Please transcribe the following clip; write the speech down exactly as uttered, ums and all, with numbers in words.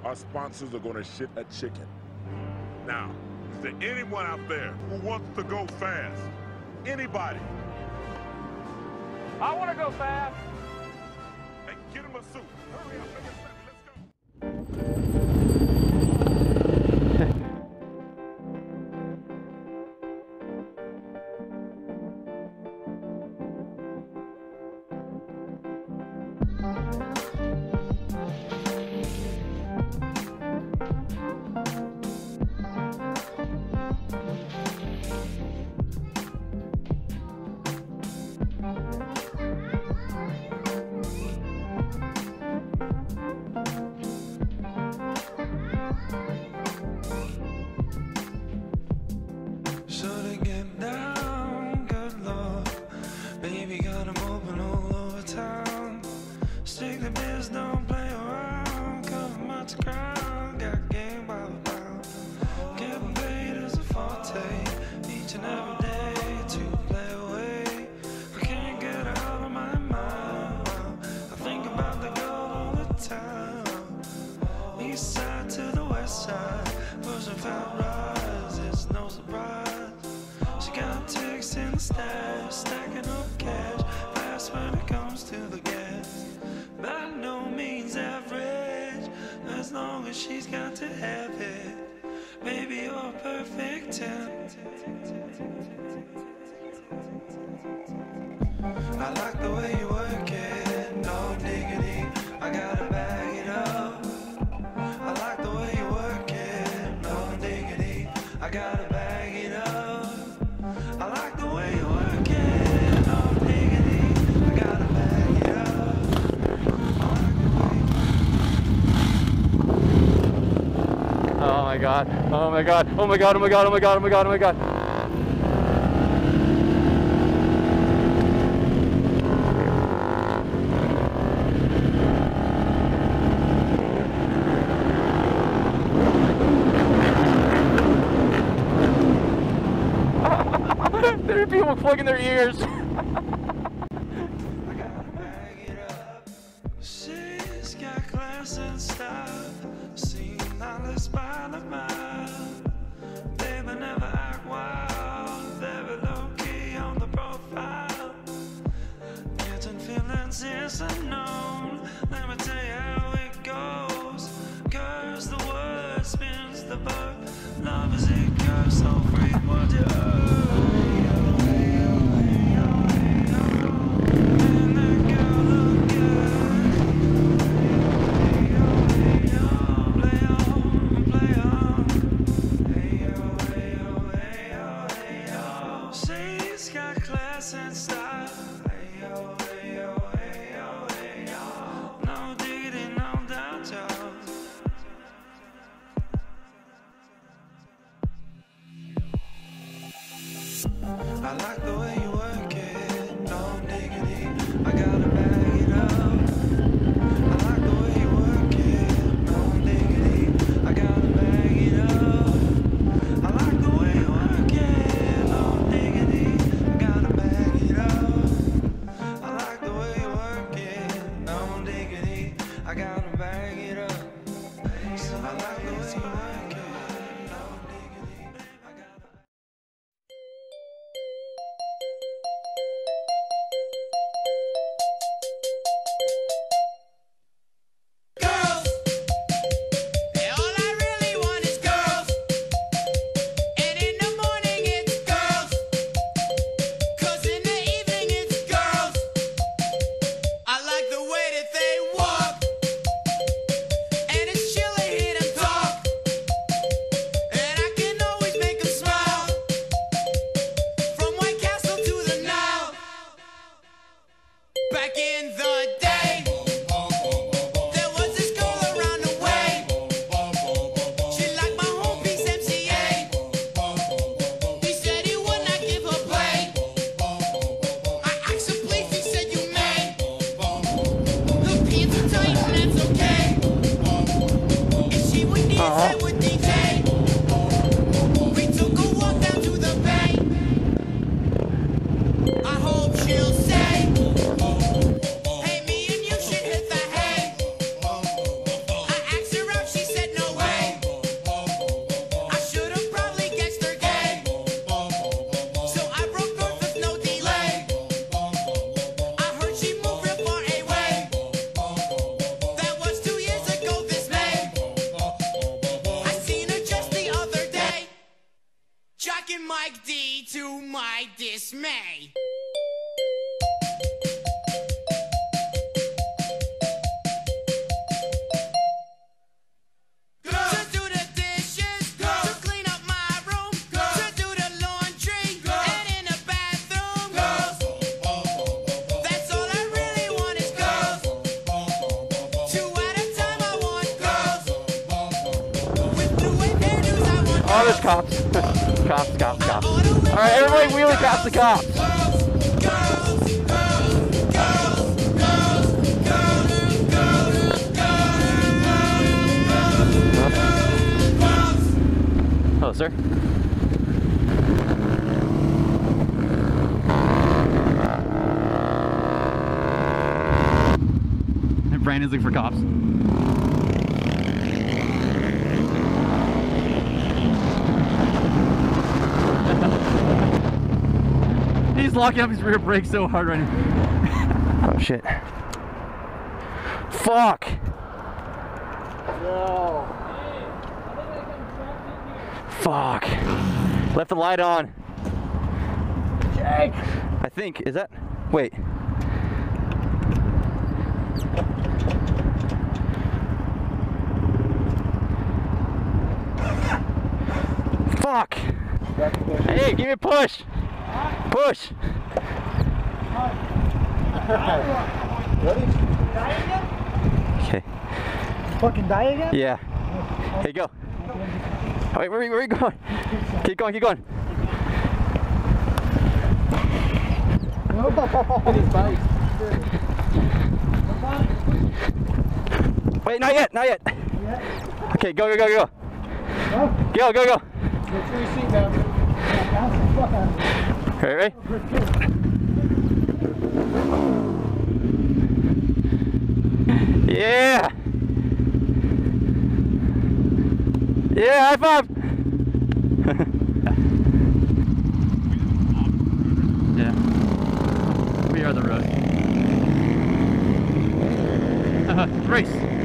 our sponsors are gonna shit a chicken. Now, is there anyone out there who wants to go fast? Anybody? I want to go fast. Hey, get him a suit. Hurry up, make it snappy. Stacking up cash, fast when it comes to the gas. By no means average, as long as she's got to have it. Baby, you're a perfect ten. I like the way you work it, no diggity, I gotta bag it up. I like the way you work it, no diggity, I gotta bag it up. I like the way you work it, no diggity, I gotta bag it up. I like the way. Oh my god, oh my god, oh my god, oh my god, oh my god, oh my god, oh my god. There are people plugging their ears. I gotta bag it up. She's got class and style, seen knowledge by the mile. Baby never act wild, very low key on the profile. Getting feelings is unknown. Let me tell you how it goes. Curves the word, spins the bug. Love is a curve, so free what you earn. And style. Ayo, ayo, ayo, ayo. No diggity, no doubt, y'all. I like the way you work it, no diggity, I gotta bag it up. I like the way you work it, no diggity, I gotta bag it up. I like the way you work it, no diggity, I gotta bag it up. I like the way you work it, no diggity, I gotta bag it up. I like the way you work it, no diggity, I gotta. Back in the day, there was this girl around the way. She liked my home piece M C A. He said he would not give her play. I asked him please, he said you may. The pants are tight and that's okay. And she would dance with D J. We took a walk down to the bay. I hope she'll say, hey, me and you should hit the hay. I asked her out, she said dismay. To do the dishes, to clean up my room, to do the laundry, and in the bathroom. That's all I really want is girls. Two at a time I want girls. With blue-wave hairdos I want Oh, there's girls. cops. Cops, cops, cops. Alright, everybody wheelie past the cops. Hello, sir. And Brandon's looking for cops. He's locking up his rear brake so hard right now. Oh shit. Fuck! No. Fuck. Left the light on. Jake! I think, is that? Wait. Fuck! Hey, give me a push! Push! Ready? Okay. Fucking die again? Yeah. Hey, go. Oh, wait, where, are you- where are you going? Keep going, keep going. Wait, not yet, not yet. Okay, go, go, go, go. Go, go, go. Ready, ready? Yeah! Yeah, high five! Yeah. We are the road. Race!